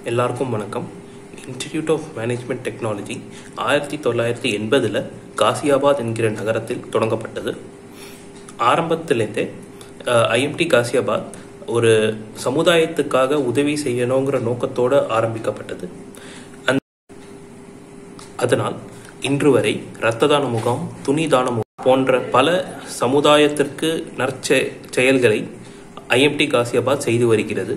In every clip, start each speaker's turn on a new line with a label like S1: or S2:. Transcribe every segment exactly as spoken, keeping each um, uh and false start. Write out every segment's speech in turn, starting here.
S1: எல்லாருக்கும் வணக்கம். Institute of management technology ஆயிரத்தி தொள்ளாயிரத்தி எண்பதில் காசியாபாத் என்கிற நகரத்தில் தொடங்கப்பட்டது. ஆரம்பத்திலேருந்தே ஐஎம்டி காசியாபாத் ஒரு சமுதாயத்துக்காக உதவி செய்யணுங்கிற நோக்கத்தோடு ஆரம்பிக்கப்பட்டது. அந் அதனால் இன்று வரை இரத்த தான முகாம், துணி தான முகாம் போன்ற பல சமுதாயத்திற்கு நற்செ செயல்களை ஐஎம்டி காசியாபாத் செய்து வருகிறது.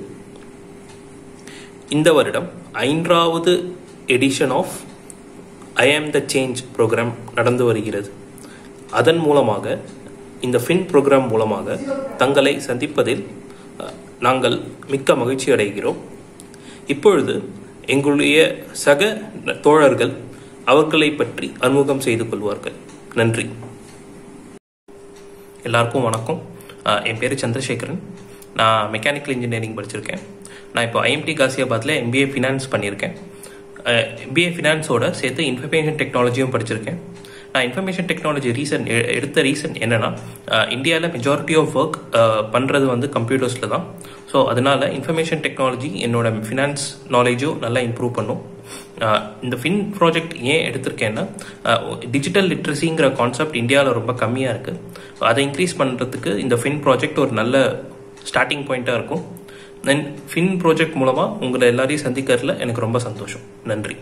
S1: இந்த வருடம் ஐந்தாவது எடிஷன் ஆஃப் ஐ ஆம் த சேஞ்ச் ப்ரோக்ராம் நடந்து வருகிறது. அதன் மூலமாக இந்த ஃபின் ப்ரோக்ராம் மூலமாக தங்களை சந்திப்பதில் நாங்கள் மிக்க மகிழ்ச்சி அடைகிறோம். இப்பொழுது எங்களுடைய சக தோழர்கள் அவர்களை பற்றி அறிமுகம் செய்து கொள்வார்கள். நன்றி. எல்லாருக்கும் வணக்கம். என் பேர் சந்திர சேகரன். நான் மெக்கானிக்கல் இன்ஜினியரிங் படிச்சிருக்கேன். நான் இப்போ ஐஎம்டி காசியாபாத்தில் எம்பிஏ ஃபினான்ஸ் பண்ணியிருக்கேன். எம்பிஏ ஃபினான்ஸோட சேர்த்து இன்ஃபர்மேஷன் டெக்னாலஜியும் படிச்சிருக்கேன். நான் இன்ஃபர்மேஷன் டெக்னாலஜி ரீசன் எடுத்த ரீசன் என்னென்னா, இந்தியாவில் மெஜாரிட்டி ஆஃப் ஒர்க் பண்ணுறது வந்து கம்ப்யூட்டர்ஸில் தான். ஸோ அதனால் இன்ஃபர்மேஷன் டெக்னாலஜி என்னோட ஃபினான்ஸ் நாலேஜும் நல்லா இம்ப்ரூவ் பண்ணும். இந்த ஃபின் ப்ராஜெக்ட் ஏன் எடுத்திருக்கேன்னா, டிஜிட்டல் லிட்ரஸிங்கிற கான்செப்ட் இந்தியாவில் ரொம்ப கம்மியாக இருக்குது. அதை இன்க்ரீஸ் பண்ணுறதுக்கு இந்த ஃபின் ப்ராஜெக்ட் ஒரு நல்ல ஸ்டார்டிங் பாயிண்ட்டாக இருக்கும். தென் ஃபின் ப்ராஜெக்ட் மூலமாக உங்களை எல்லாரையும் சந்திக்கிறதுல எனக்கு ரொம்ப சந்தோஷம். நன்றி.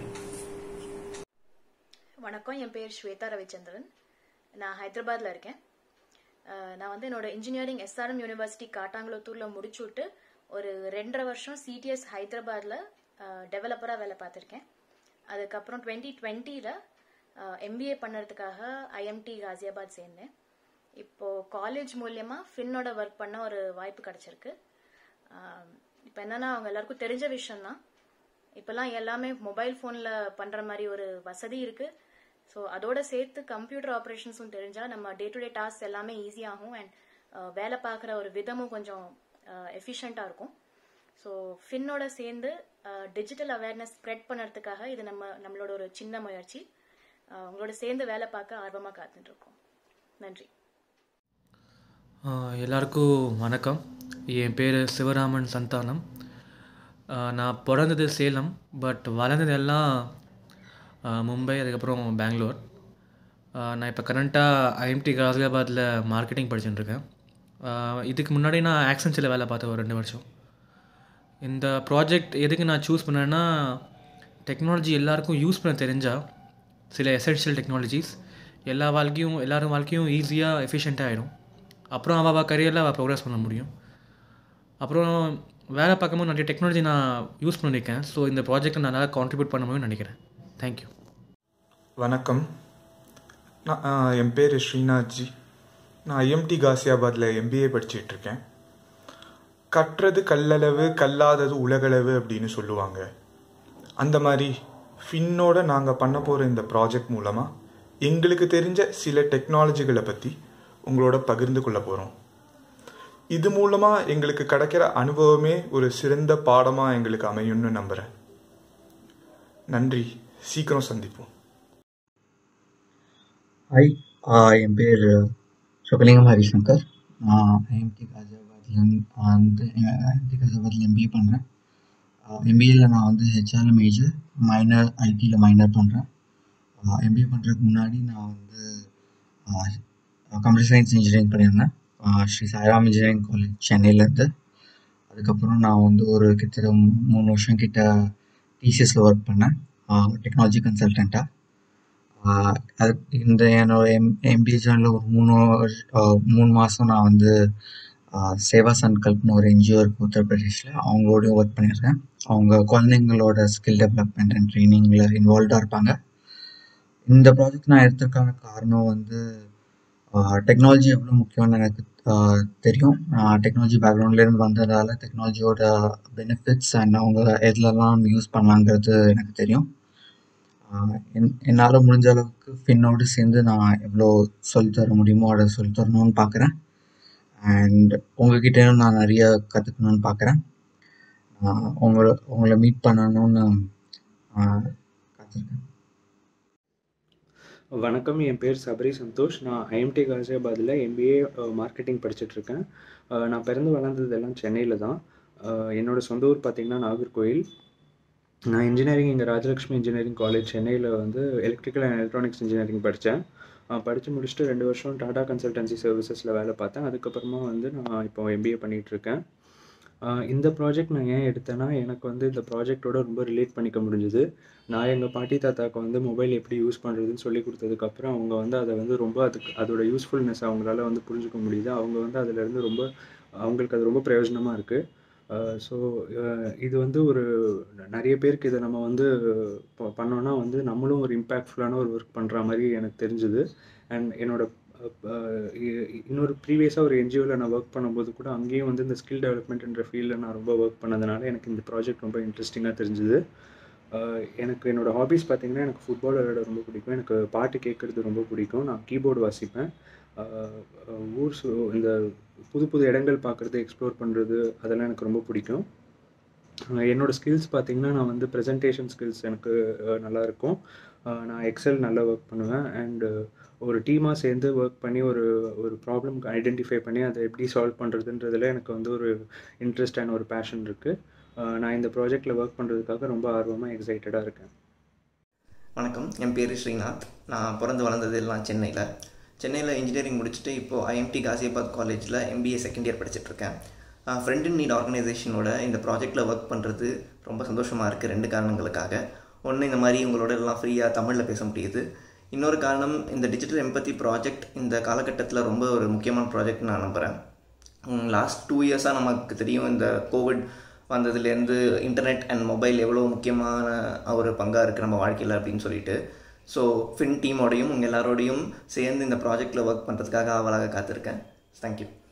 S2: வணக்கம். என் பேர் ஸ்வேதா ரவிச்சந்திரன். நான் ஹைதராபாத்தில் இருக்கேன். நான் வந்து என்னோட இன்ஜினியரிங் எஸ்ஆர்எம் யூனிவர்சிட்டி காட்டாங்குளத்தூரில் முடிச்சுட்டு ஒரு ரெண்டரை வருஷம் சிடிஎஸ் ஹைதராபாத்தில் டெவலப்பராக வேலை பார்த்துருக்கேன். அதுக்கப்புறம் டுவெண்ட்டி டுவெண்ட்டியில் எம்பிஏ பண்ணுறதுக்காக ஐஎம்டி காசியாபாத் சேர்ந்தேன். இப்போது காலேஜ் மூலியமாக ஃபின்னோட ஒர்க் பண்ண ஒரு வாய்ப்பு கிடச்சிருக்கு. இப்போ என்னென்னா, அவங்க எல்லாருக்கும் தெரிஞ்ச விஷயம்தான், இப்போல்லாம் எல்லாமே மொபைல் ஃபோனில் பண்ணுற மாதிரி ஒரு வசதி இருக்குது. ஸோ அதோட சேர்த்து கம்ப்யூட்டர் ஆப்ரேஷன்ஸும் தெரிஞ்சால் நம்ம டே டு டே டாஸ்க் எல்லாமே ஈஸியாகும். அண்ட் வேலை பார்க்குற ஒரு விதமும் கொஞ்சம் எஃபிஷியண்ட்டாக இருக்கும். ஸோ ஃபின்னோட சேர்ந்து டிஜிட்டல் அவேர்னஸ் ஸ்ப்ரெட் பண்ணுறதுக்காக இது நம்ம நம்மளோட ஒரு சின்ன முயற்சி. உங்களோட சேர்ந்து வேலை பார்க்க ஆர்வமாக காத்துட்ருக்கோம். நன்றி.
S3: எல்லாருக்கும் வணக்கம். என் பேர் சிவராமன் சந்தானம். நான் பிறந்தது சேலம், பட் வளர்ந்தது எல்லாம் மும்பை, அதுக்கப்புறம் பெங்களூர். நான் இப்போ கரண்ட்டாக ஐஎம்டி காசியாபாத்தில் மார்க்கெட்டிங் படிச்சுட்டுருக்கேன். இதுக்கு முன்னாடி நான் ஆக்சென்ச்சரில் வேலை பார்த்தேன் ஒரு ரெண்டு வருஷம். இந்த ப்ராஜெக்ட் எதுக்கு நான் சூஸ் பண்ணேன்னா, டெக்னாலஜி எல்லாருக்கும் யூஸ் பண்ண தெரிஞ்சால் சில எசென்ஷியல் டெக்னாலஜிஸ் எல்லா வாழ்க்கையும் எல்லோரும் வாழ்க்கையும் ஈஸியாக எஃபிஷியண்ட்டாக ஆகிடும். அப்புறம் அவள் அவள் கரியரில் அவள் ப்ரோக்ரஸ் பண்ண முடியும். அப்புறம் வேலை பார்க்கும்போது நிறைய டெக்னாலஜி நான் யூஸ் பண்ணியிருக்கேன். ஸோ இந்த ப்ராஜெக்டை நான் நல்லா கான்ட்ரிபியூட் பண்ண முடியும்னு நினைக்கிறேன். தேங்க்யூ.
S4: வணக்கம். நான் என் பேர் ஸ்ரீநாத்ஜி. நான் ஐஎம்டி காசியாபாத்தில் எம்பிஏ படிச்சிட்ருக்கேன். கற்றது கல்லளவு, கல்லாதது உலகளவு அப்படின்னு சொல்லுவாங்க. அந்த மாதிரி ஃபின்னோட நாங்கள் பண்ண போகிற இந்த ப்ராஜெக்ட் மூலமாக எங்களுக்கு தெரிஞ்ச சில டெக்னாலஜிகளை பற்றி உங்களோட பகிர்ந்து கொள்ள போகிறோம். இது மூலமாக எங்களுக்கு கிடைக்கிற அனுபவமே ஒரு சிறந்த பாடமாக எங்களுக்கு அமையும்னு நம்புகிறேன். நன்றி. சீக்கிரம் சந்திப்போம்.
S5: ஹாய், என் பேர் சுகலிங்கம் ஹரிசங்கர். நான் ஐஎம்டி காசியாபாத்லேருந்து வந்து ஐஎம்டி காசியாபாத்தில் எம்பிஏ பண்ணுறேன். எம்பிஏயில் நான் வந்து ஹெச்ஆரில் மேஜர், மைனர் ஐடியில் மைனர் பண்ணுறேன். எம்பிஏ பண்ணுறதுக்கு முன்னாடி நான் வந்து கம்ப்யூட்டர் சயின்ஸ் இன்ஜினியரிங் பண்ணியிருந்தேன் ஸ்ரீ சாய்ராம் இன்ஜினியரிங் காலேஜ் சென்னையிலேருந்து. அதுக்கப்புறம் நான் வந்து ஒரு கிட்டத்தட்ட மூணு வருஷம் கிட்ட டிசிஎஸில் ஒர்க் பண்ணேன், டெக்னாலஜி கன்சல்டண்ட்டாக. அது இந்த என்னோட எம் எம்பிஏ ஜேர்னில் ஒரு மூணு மூணு மாதம் நான் வந்து சேவா சங்கல்ப்னு ஒரு என்ஜிஓ இருக்குது உத்தரப்பிரதேஷில், அவங்களோடையும் ஒர்க் பண்ணியிருக்கேன். அவங்க குழந்தைங்களோட ஸ்கில் டெவலப்மெண்ட் அண்ட் ட்ரைனிங்கில் இன்வால்வ்டாக இருப்பாங்க. இந்த ப்ராஜெக்ட் நான் எடுத்துருக்கான காரணம் வந்து டெக்னாலஜி எவ்வளோ முக்கியம்னு எனக்கு தெரியும். டெக்னாலஜி பேக்ரவுண்ட்லேருந்து வந்ததால் டெக்னாலஜியோட பெனிஃபிட்ஸ் அண்ட் அவங்க எதுலலாம் யூஸ் பண்ணலாங்கிறது எனக்கு தெரியும். என் என்னால் முடிஞ்ச அளவுக்கு ஃபின்னோடு சேர்ந்து நான் எவ்வளோ சொல்லித்தர முடியுமோ அதை சொல்லித்தரணும்னு பார்க்குறேன். அண்ட் உங்கள்கிட்டேயும் நான் நிறைய கற்றுக்கணுன்னு பார்க்குறேன். உங்களை உங்களை மீட் பண்ணணும்னு காத்திருக்கேன்.
S6: வணக்கம். என் பேர் சபரி சந்தோஷ். நான் ஐஎம்டி காசியாபாத்தில் எம்பிஏ மார்க்கெட்டிங் படிச்சுட்ருக்கேன். நான் பிறந்து வளர்ந்தது எல்லாம் சென்னையில் தான். என்னோடய சொந்த ஊர் பார்த்திங்கன்னா நாகர்கோயில். நான் இன்ஜினியரிங் இங்கே ராஜலக்ஷ்மி இன்ஜினியரிங் காலேஜ் சென்னையில் வந்து எலக்ட்ரிக்கல் அண்ட் எலக்ட்ரானிக்ஸ் இன்ஜினியரிங் படித்தேன். படித்து முடிச்சுட்டு ரெண்டு வருஷம் டாடா கன்சல்டன்சி சர்வீசஸில் வேலை பார்த்தேன். அதுக்கப்புறமா வந்து நான் இப்போ எம்பிஏ பண்ணிகிட்ருக்கேன். இந்த ப்ராஜெக்ட் நான் ஏன் எடுத்தேன்னா, எனக்கு வந்து இந்த ப்ராஜெக்டோட ரொம்ப ரிலேட் பண்ணிக்க முடிஞ்சுது. நான் எங்கள் பாட்டி தாத்தாவுக்கு வந்து மொபைல் எப்படி யூஸ் பண்ணுறதுன்னு சொல்லி கொடுத்ததுக்கப்புறம் அவங்க வந்து அதை வந்து ரொம்ப அதுக்கு அதோட யூஸ்ஃபுல்னஸ் அவங்களால வந்து புரிஞ்சுக்க முடியுது. அவங்க வந்து அதிலேருந்து ரொம்ப அவங்களுக்கு அது ரொம்ப பிரயோஜனமாக இருக்குது. ஸோ இது வந்து ஒரு நிறைய பேருக்கு இதை நம்ம வந்து பண்ணோன்னா வந்து நம்மளும் ஒரு இம்பேக்ட்ஃபுல்லான ஒரு ஒர்க் பண்ணுற மாதிரி எனக்கு தெரிஞ்சுது. அண்ட் என்னோட இன்னொரு ப்ரீவியஸாக ஒரு என்ஜிஓவில் நான் ஒர்க் பண்ணும்போது கூட அங்கேயும் வந்து இந்த ஸ்கில் டெவலப்மெண்ட்ன்ற ஃபீல்டில் நான் ரொம்ப ஒர்க் பண்ணதுனால எனக்கு இந்த ப்ராஜெக்ட் ரொம்ப இன்ட்ரெஸ்டிங்காக தெரிஞ்சுது. எனக்கு என்னோடய ஹாபீஸ் பார்த்திங்கன்னா, எனக்கு ஃபுட்பால் விளையாட ரொம்ப பிடிக்கும். எனக்கு பாட்டு கேட்குறது ரொம்ப பிடிக்கும். நான் கீபோர்டு வாசிப்பேன். ஊர் சு இந்த புது புது இடங்கள் பார்க்குறது, எக்ஸ்ப்ளோர் பண்ணுறது அதெல்லாம் எனக்கு ரொம்ப பிடிக்கும். என்னோடய ஸ்கில்ஸ் பார்த்திங்கன்னா, நான் வந்து ப்ரெசன்டேஷன் ஸ்கில்ஸ் எனக்கு நல்லாயிருக்கும். நான் எக்ஸல் நல்லா ஒர்க் பண்ணுவேன். அண்டு ஒரு டீமாக சேர்ந்து ஒர்க் பண்ணி ஒரு ஒரு ப்ராப்ளம் ஐடென்டிஃபை பண்ணி அதை எப்படி சால்வ் பண்ணுறதுன்றதில் எனக்கு வந்து ஒரு இன்ட்ரெஸ்ட் அண்ட் ஒரு பேஷன் இருக்குது. நான் இந்த ப்ராஜெக்டில் ஒர்க் பண்ணுறதுக்காக ரொம்ப ஆர்வமாக எக்ஸைட்டடாக இருக்கேன்.
S7: வணக்கம், என் பேர் ஸ்ரீநாத். நான் பிறந்து வளர்ந்தது எல்லாம் சென்னையில். சென்னையில் இன்ஜினியரிங் முடிச்சுட்டு இப்போது ஐஎம்டி காசியாபாத் காலேஜில் எம்பிஏ செகண்ட் இயர் படிச்சுட்ருக்கேன். ஃப்ரெண்ட் இன் நீட் ஆர்கனைசேஷனோட இந்த ப்ராஜெக்டில் ஒர்க் பண்ணுறது ரொம்ப சந்தோஷமாக இருக்குது. ரெண்டு காரணங்களுக்காக. ஒன்று, இந்த மாதிரி உங்களோட எல்லாம் ஃப்ரீயாக தமிழில் பேச முடியுது. இன்னொரு காரணம், இந்த டிஜிட்டல் எம்பத்தி ப்ராஜெக்ட் இந்த காலகட்டத்தில் ரொம்ப ஒரு முக்கியமான ப்ராஜெக்ட் நான் நம்புகிறேன். லாஸ்ட் டூ இயர்ஸாக நமக்கு தெரியும், இந்த கோவிட் வந்ததுலேருந்து இன்டர்நெட் அண்ட் மொபைல் எவ்வளோ முக்கியமான ஒரு பங்காக இருக்குது நம்ம வாழ்க்கையில் அப்படின்னு சொல்லிட்டு. ஸோ ஃபின் டீமோடையும் உங்கள் எல்லாரோடையும் சேர்ந்து இந்த ப்ராஜெக்டில் ஒர்க் பண்ணுறதுக்காக ஆவலாக காத்திருக்கேன். தேங்க்யூ.